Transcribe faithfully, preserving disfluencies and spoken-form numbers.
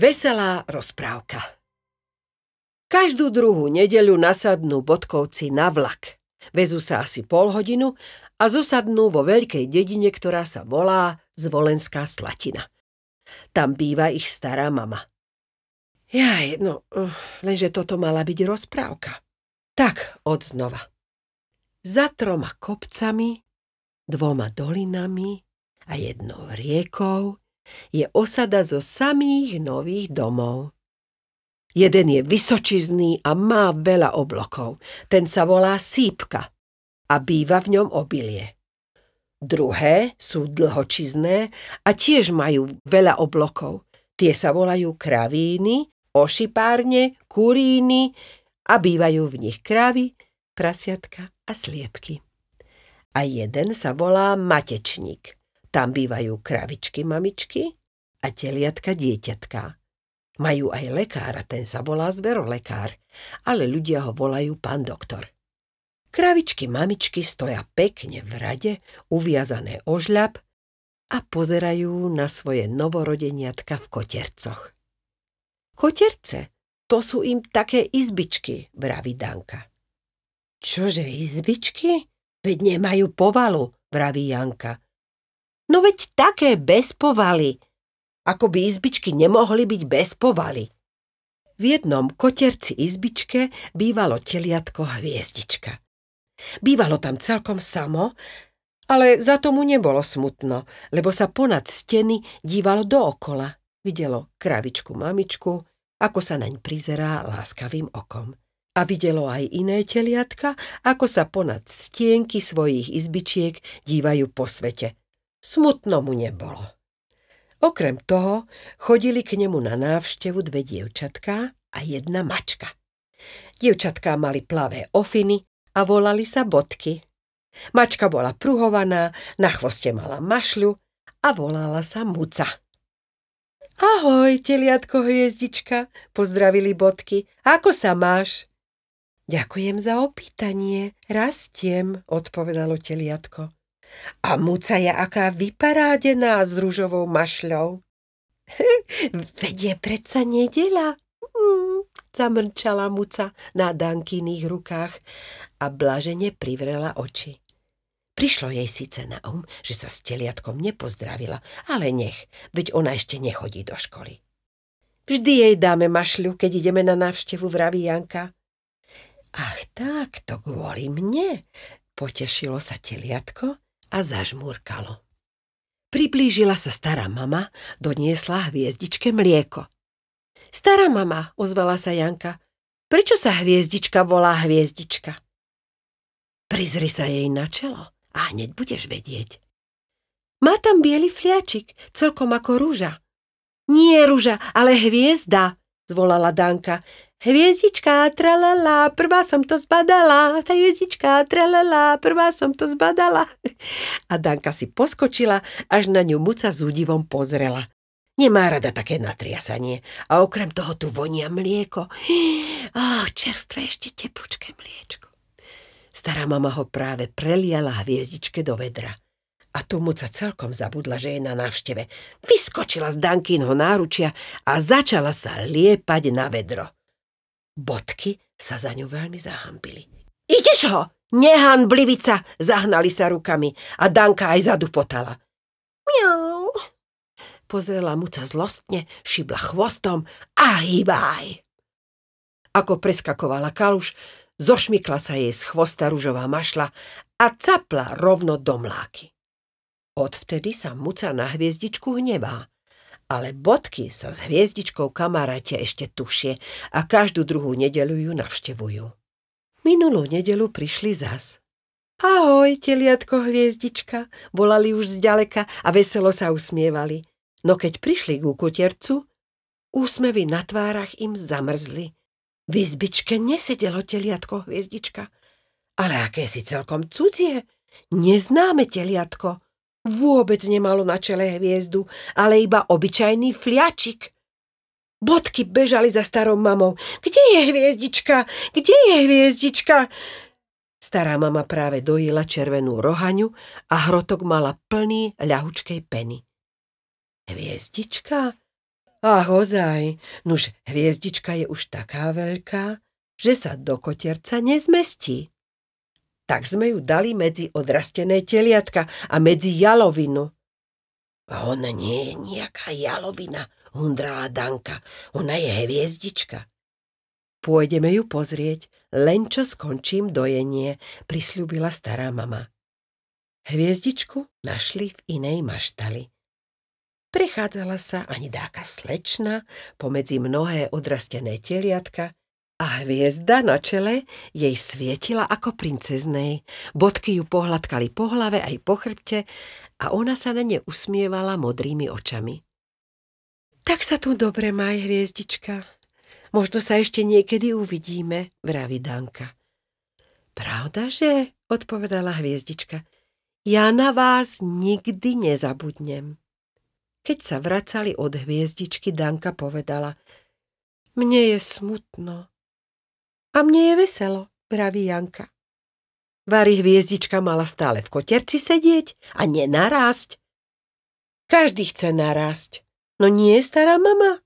Veselá rozprávka. Každú druhú nedeľu nasadnú bodkovci na vlak. Vezú sa asi pol hodinu a zosadnú vo veľkej dedine, ktorá sa volá Zvolenská Slatina. Tam býva ich stará mama. Jaj, no, lenže toto mala byť rozprávka. Tak, odznova. Za troma kopcami, dvoma dolinami a jednou riekou je osada zo samých nových domov. Jeden je vysočizný a má veľa oblokov. Ten sa volá Sípka a býva v ňom obilie. Druhé sú dlhočizné a tiež majú veľa oblokov. Tie sa volajú kravíny, ošipárne, kuríny a bývajú v nich krávy, prasiatka a sliepky. A jeden sa volá Matečník. Tam bývajú kravičky, mamičky a teliatka, dieťatká. Majú aj lekára, ten sa volá zverolekár, ale ľudia ho volajú pán doktor. Kravičky, mamičky stoja pekne v rade, uviazané o žľab a pozerajú na svoje novorodeniatka v kotercoch. Koterce, to sú im také izbičky, vraví Danka. Čože izbičky? Veď nemajú povalu, vraví Janka. No veď také bez povaly. Ako by izbičky nemohli byť bez povaly. V jednom koterci izbičke bývalo teliatko Hviezdička. Bývalo tam celkom samo, ale za tomu nebolo smutno, lebo sa ponad steny dívalo dookola. Videlo kravičku mamičku, ako sa naň prizerá láskavým okom. A videlo aj iné teliatka, ako sa ponad stienky svojich izbičiek dívajú po svete. Smutno mu nebolo. Okrem toho chodili k nemu na návštevu dve dievčatká a jedna mačka. Dievčatká mali plavé ofiny a volali sa Bodky. Mačka bola pruhovaná, na chvoste mala mašľu a volala sa Muca. Ahoj, teliatko Hviezdička, pozdravili Bodky. Ako sa máš? Ďakujem za opýtanie, rastiem, odpovedalo teliatko. A Muca je aká vyparádená s ružovou mašľou. Veď je predsa nedeľa, mm, zamrčala Muca na Dankyných rukách a blažene privrela oči. Prišlo jej síce na um, že sa s teliatkom nepozdravila, ale nech, veď ona ešte nechodí do školy. Vždy jej dáme mašľu, keď ideme na návštevu, vraví Janka. Ach tak, to kvôli mne, potešilo sa teliatko a zažmúrkalo. Priblížila sa stará mama, doniesla Hviezdičke mlieko. Stará mama, ozvala sa Janka, prečo sa Hviezdička volá Hviezdička? Prizri sa jej na čelo a hneď budeš vedieť. Má tam biely fliačik, celkom ako rúža. Nie rúža, ale hviezda, zvolala Danka. Hviezdička, tralala, prvá som to zbadala. Tá hviezdička, tralala, prvá som to zbadala. A Danka si poskočila, až na ňu Muca s údivom pozrela. Nemá rada také natriasanie. A okrem toho tu vonia mlieko. Oh, čerstvé ešte teplúčké mliečko. Stará mama ho práve preliala Hviezdičke do vedra. A tu Muca celkom zabudla, že je na návšteve. Vyskočila z Dankynho náručia a začala sa liepať na vedro. Bodky sa za ňu veľmi zahambili. Ideš ho, nehanblivica, zahnali sa rukami a Danka aj zadupotala. Miau. Pozrela Muca zlostne, šibla chvostom a hýbaj. Ako preskakovala kaluš, zošmykla sa jej z chvosta ružová mašľa a capla rovno do mláky. Odvtedy sa Muca na Hviezdičku hnevá. Ale Bodky sa s Hviezdičkou kamarátia ešte tušie a každú druhú nedeľu ju navštevujú. Minulú nedeľu prišli zas. Ahoj, teliatko Hviezdička, volali už zďaleka a veselo sa usmievali. No keď prišli ku kotercu, úsmevy na tvárach im zamrzli. V izbičke nesedelo teliatko Hviezdička, ale aké si celkom cudzie, neznáme teliatko. Vôbec nemalo na čele hviezdu, ale iba obyčajný fliačik. Bodky bežali za starou mamou. Kde je Hviezdička? Kde je Hviezdička? Stará mama práve dojila červenú rohaňu a hrotok mala plný ľahučkej peny. Hviezdička? Ach, ozaj, nuž hviezdička je už taká veľká, že sa do kotierca nezmestí. Tak sme ju dali medzi odrastené teliatka a medzi jalovinu. A ona nie je nejaká jalovina, hundrala Danka, ona je hviezdička. Pôjdeme ju pozrieť, len čo skončím dojenie, prisľúbila stará mama. Hviezdičku našli v inej maštali. Prechádzala sa ani dáka slečna pomedzi mnohé odrastené teliatka a hviezda na čele jej svietila ako princeznej. Bodky ju pohľadkali po hlave aj po chrbte a ona sa na ne usmievala modrými očami. Tak sa tu dobre maj, hviezdička. Možno sa ešte niekedy uvidíme, vraví Danka. Pravdaže? Odpovedala hviezdička. Ja na vás nikdy nezabudnem. Keď sa vracali od hviezdičky, Danka povedala. Mne je smutno. A mne je veselo, vraví Janka. Vari hviezdička mala stále v kotierci sedieť a nenarásť. Každý chce narásť, no nie, stará mama?